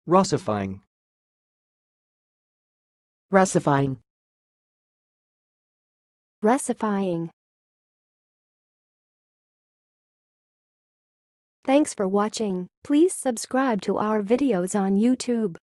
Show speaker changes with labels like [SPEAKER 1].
[SPEAKER 1] russifying,
[SPEAKER 2] russifying,
[SPEAKER 3] russifying. Thanks for watching. Please subscribe to our videos on YouTube.